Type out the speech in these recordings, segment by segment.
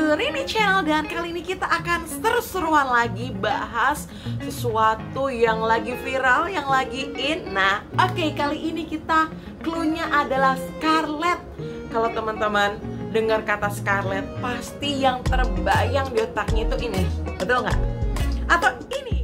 Rini Channel, dan kali ini kita akan seru-seruan lagi bahas sesuatu yang lagi viral, yang lagi in. Nah, oke, kali ini kita clue-nya adalah Scarlett. Kalau teman-teman dengar kata Scarlett, pasti yang terbayang di otaknya itu ini, betul nggak? Atau ini?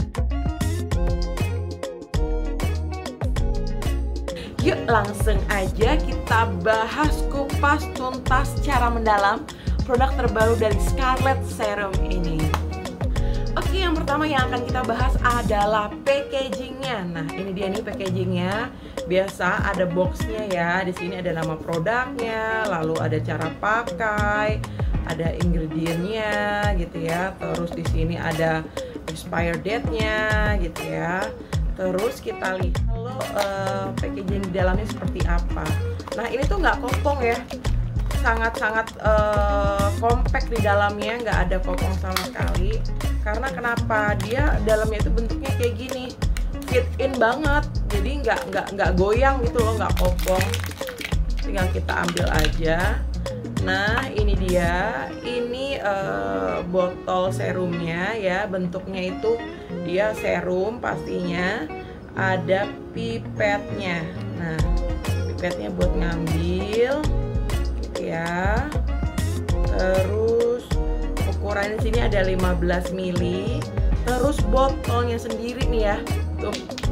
Yuk langsung aja kita bahas kupas tuntas secara mendalam produk terbaru dari Scarlett Serum ini. Oke, yang pertama yang akan kita bahas adalah packagingnya. Nah, ini dia nih packagingnya. Biasa ada boxnya ya. Di sini ada nama produknya, lalu ada cara pakai, ada ingredientnya gitu ya. Terus di sini ada expired date-nya gitu ya. Terus kita lihat lo packaging di dalamnya seperti apa. Nah, ini tuh nggak kopong ya. Sangat-sangat compact di dalamnya, nggak ada kopong sama sekali. Karena kenapa? Dia dalamnya itu bentuknya kayak gini, fit in banget, jadi nggak goyang gitu loh, nggak kopong. Tinggal kita ambil aja. Nah, ini dia, ini botol serumnya ya, bentuknya itu dia serum pastinya, ada pipetnya. Nah, pipetnya buat ngambil ya. Terus ukuran di sini ada 15 ml. Terus botolnya sendiri nih ya. Tuh.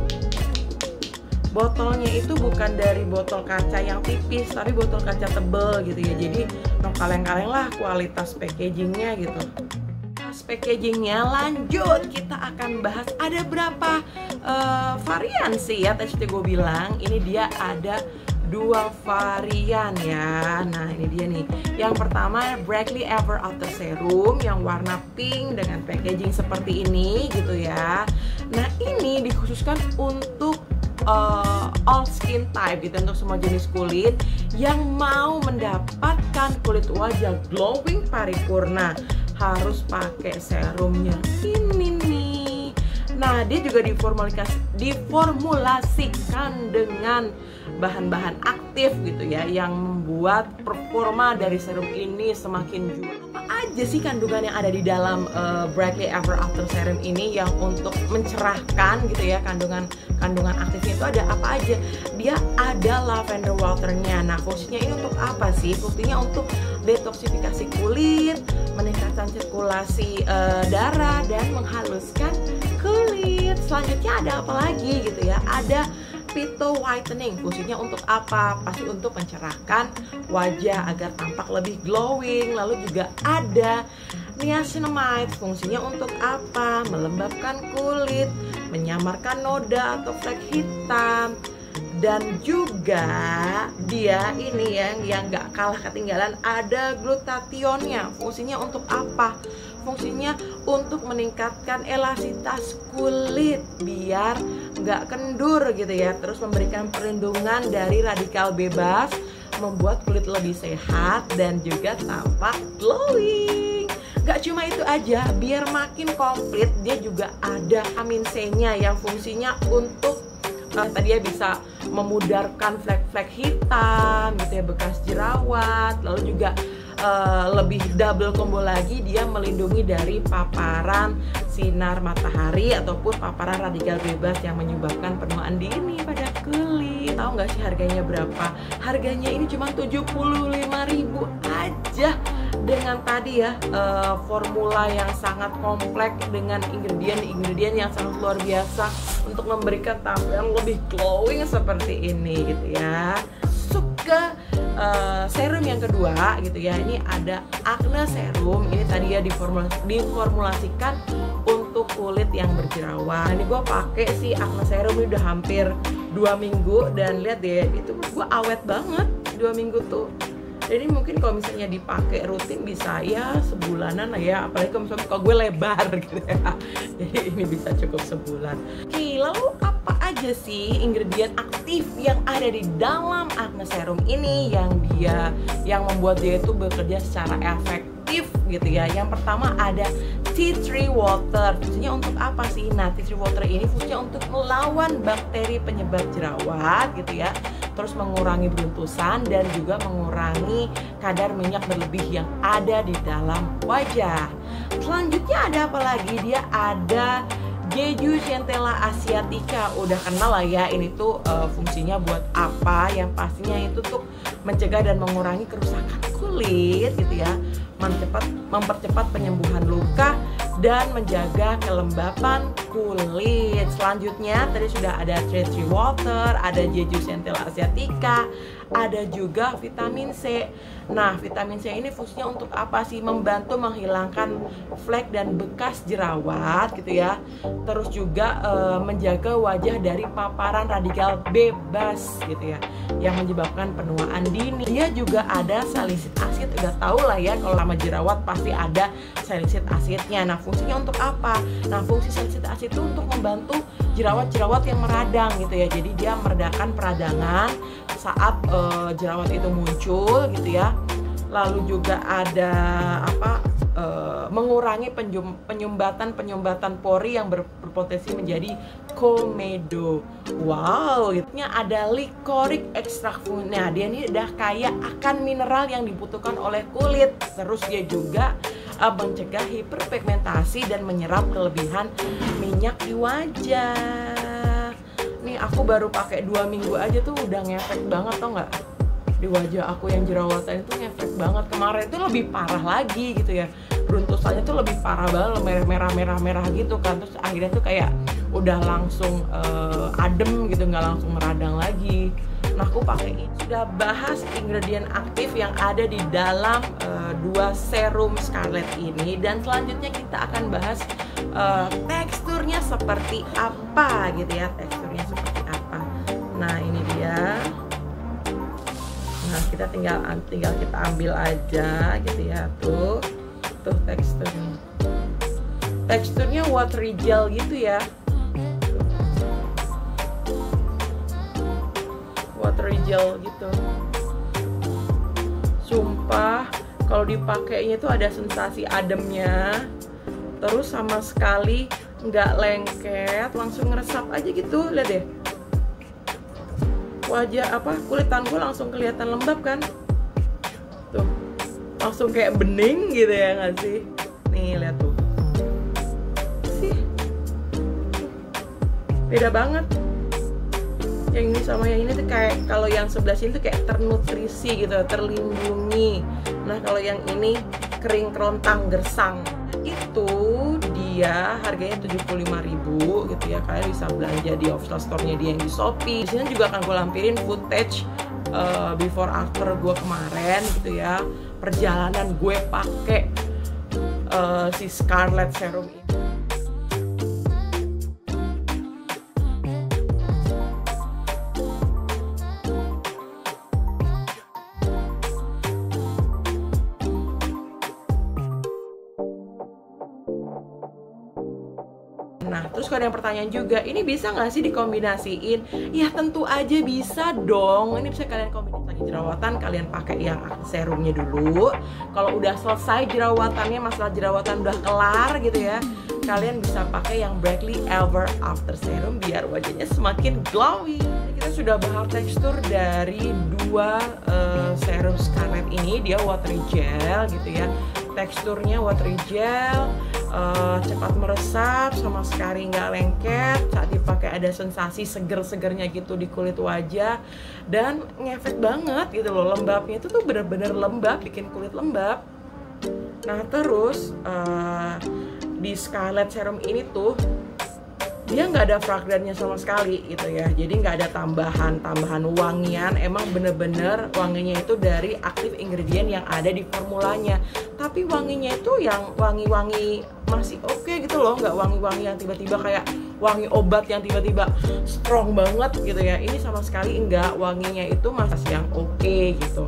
Botolnya itu bukan dari botol kaca yang tipis, tapi botol kaca tebel gitu ya. Jadi no kaleng-kaleng lah kualitas packagingnya gitu. Packagingnya lanjut, kita akan bahas ada berapa varian sih ya. Tadi gue bilang ini dia ada 2 varian ya. Nah, ini dia nih. Yang pertama Brightly Ever After Serum yang warna pink dengan packaging seperti ini gitu ya. Nah, ini dikhususkan untuk all skin type gitu, untuk semua jenis kulit yang mau mendapatkan kulit wajah glowing paripurna, harus pakai serumnya ini nih. Nah, dia juga diformulasikan dengan bahan-bahan aktif gitu ya, yang membuat performa dari serum ini semakin jual. Apa aja sih kandungan yang ada di dalam Brightly Ever After Serum ini yang untuk mencerahkan gitu ya, kandungan aktifnya itu ada apa aja? Dia ada lavender waternya. Nah, fungsinya ini untuk apa sih? Fungsinya untuk detoksifikasi kulit, meningkatkan sirkulasi darah, dan menghaluskan kulit. Selanjutnya ada apa lagi gitu ya? Ada Phyto Whitening. Fungsinya untuk apa? Pasti untuk mencerahkan wajah agar tampak lebih glowing. Lalu juga ada Niacinamide. Fungsinya untuk apa? Melembabkan kulit, menyamarkan noda atau flek hitam. Dan juga dia ini yang gak kalah ketinggalan, ada glutathionnya. Fungsinya untuk apa? Fungsinya untuk meningkatkan elastisitas kulit biar nggak kendur gitu ya. Terus memberikan perlindungan dari radikal bebas, membuat kulit lebih sehat dan juga tampak glowing. Gak cuma itu aja, biar makin komplit dia juga ada vitamin C-nya yang fungsinya untuk tadi ya bisa memudarkan flek-flek hitam gitu ya, bekas jerawat. Lalu juga lebih double combo lagi, dia melindungi dari paparan sinar matahari ataupun paparan radikal bebas yang menyebabkan penuaan dini pada kulit. Tahu nggak sih harganya berapa? Harganya ini cuma 75.000 aja, dengan tadi ya formula yang sangat kompleks dengan ingredient yang sangat luar biasa untuk memberikan tampilan lebih glowing seperti ini gitu ya. Ke serum yang kedua gitu ya, ini ada Acne Serum. Ini tadi ya diformulasikan untuk kulit yang berjerawat. Ini gue pakai si Acne Serum ini udah hampir 2 minggu, dan lihat deh, itu gue awet banget 2 minggu tuh. Jadi mungkin kalau misalnya dipakai rutin bisa ya sebulanan lah ya, apalagi kalau gue lebar gitu ya. Jadi ini bisa cukup sebulan. Oke, lalu apa aja sih ingredient aktif yang ada di dalam Acne Serum ini yang membuat dia itu bekerja secara efektif gitu ya. Yang pertama ada tea tree water. Fungsinya untuk apa sih? Nah, tea tree water ini fungsinya untuk melawan bakteri penyebab jerawat gitu ya. Terus mengurangi beruntusan dan juga mengurangi kadar minyak berlebih yang ada di dalam wajah. Selanjutnya ada apa lagi? Dia ada Jeju Centella Asiatica. Udah kenal lah ya, ini tuh fungsinya buat apa? Yang pastinya itu tuh mencegah dan mengurangi kerusakan kulit gitu ya, mempercepat penyembuhan luka dan menjaga kelembapan kulit. Selanjutnya tadi sudah ada tea tree water, ada Jeju Centella Asiatica, ada juga vitamin C. Nah, vitamin C ini fungsinya untuk apa sih? Membantu menghilangkan flek dan bekas jerawat gitu ya. Terus juga menjaga wajah dari paparan radikal bebas gitu ya, yang menyebabkan penuaan dini. Dia juga ada salicylic acid, udah tau lah ya kalau sama jerawat pasti ada salicylic acidnya. Nah, fungsinya untuk apa? Nah, fungsi salicylic acid itu untuk membantu jerawat-jerawat yang meradang gitu ya. Jadi dia meredakan peradangan saat jerawat itu muncul gitu ya. Lalu juga ada mengurangi penyumbatan pori yang berpotensi menjadi komedo. Wow, gitu. Ada licoric extract. Nah, dia ini udah kaya akan mineral yang dibutuhkan oleh kulit. Terus dia juga mencegah hiperpigmentasi dan menyerap kelebihan minyak di wajah. Nih aku baru pakai 2 minggu aja tuh udah ngefek banget, tau nggak? Di wajah aku yang jerawatan itu ngefek banget. Kemarin itu lebih parah lagi gitu ya, beruntusannya tuh lebih parah banget, merah gitu kan. Terus akhirnya tuh kayak udah langsung adem gitu, nggak langsung meradang lagi. Nah, aku pakai ini. Sudah bahas ingredient aktif yang ada di dalam 2 serum Scarlett ini, dan selanjutnya kita akan bahas teksturnya seperti apa gitu ya, teksturnya seperti apa. Nah, ini dia. Nah, kita tinggal kita ambil aja gitu ya, tuh teksturnya watery gel gitu ya, watery gel gitu. Sumpah kalau dipakainya itu ada sensasi ademnya, terus sama sekali nggak lengket, langsung ngeresap aja gitu. Lihat deh, wajah kulit tanganku langsung kelihatan lembab kan, tuh langsung kayak bening gitu ya nggak sih? Nih lihat tuh, sih beda banget. Yang ini sama yang ini tuh kayak, kalau yang sebelah sini tuh kayak ternutrisi gitu, terlindungi. Nah, kalau yang ini kering kerontang gersang. Itu dia harganya 75.000 gitu ya. Kalian bisa belanja di official store-nya dia yang di Shopee. Di sini juga akan gue lampirin footage before after gue kemarin gitu ya, perjalanan gue pakai si Scarlett serum ini. Nah, terus kalau ada yang pertanyaan juga, ini bisa nggak sih dikombinasiin? Ya tentu aja bisa dong. Ini bisa kalian kombinasi lagi jerawatan, kalian pakai yang serumnya dulu. Kalau udah selesai jerawatannya, masalah jerawatan udah kelar gitu ya, kalian bisa pakai yang Brackley Ever After Serum biar wajahnya semakin glowing. Kita sudah bahas tekstur dari 2 serum Scarlett ini. Dia watery gel gitu ya. Teksturnya watery gel, cepat meresap, sama sekali nggak lengket. Saat dipakai ada sensasi seger-segernya gitu di kulit wajah, dan ngefek banget gitu loh. Lembabnya itu tuh bener-bener lembab, bikin kulit lembab. Nah, terus di Scarlett serum ini tuh dia nggak ada fragrannya sama sekali gitu ya, jadi nggak ada tambahan wangian. Emang bener-bener wanginya itu dari aktif ingredient yang ada di formulanya, tapi wanginya itu yang wangi-wangi masih oke gitu loh, nggak wangi-wangi yang tiba-tiba kayak wangi obat yang tiba-tiba strong banget gitu ya. Ini sama sekali enggak, wanginya itu masih yang oke gitu.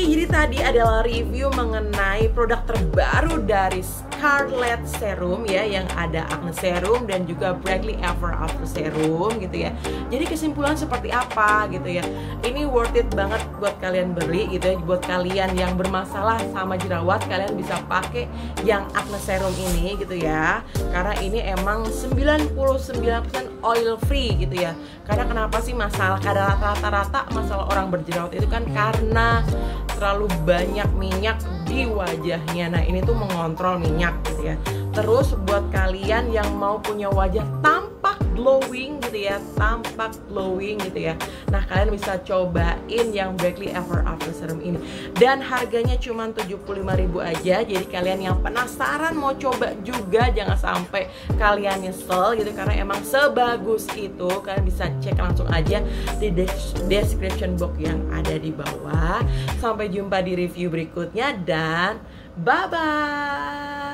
jadi tadi adalah review mengenai produk terbaru dari Scarlett Serum ya, yang ada acne serum dan juga Brightly Ever After Serum gitu ya. Jadi kesimpulan seperti apa gitu ya, ini worth it banget buat kalian beli gitu ya. Buat kalian yang bermasalah sama jerawat, kalian bisa pakai yang acne serum ini gitu ya, karena ini emang 99% oil free gitu ya. Karena kenapa sih masalah, kadang rata-rata masalah orang berjerawat itu kan karena terlalu banyak minyak di wajahnya. Nah ini tuh mengontrol minyak gitu ya. Terus buat kalian yang mau punya wajah tampak glowing gitu ya, tampak glowing gitu ya, nah kalian bisa cobain yang Brightly Ever After Serum ini. Dan harganya cuma 75.000 aja. Jadi kalian yang penasaran mau coba juga, jangan sampai kalian nyesel gitu, karena emang sebagus itu. Kalian bisa cek langsung aja di description box yang ada di bawah. Sampai jumpa di review berikutnya dan bye-bye.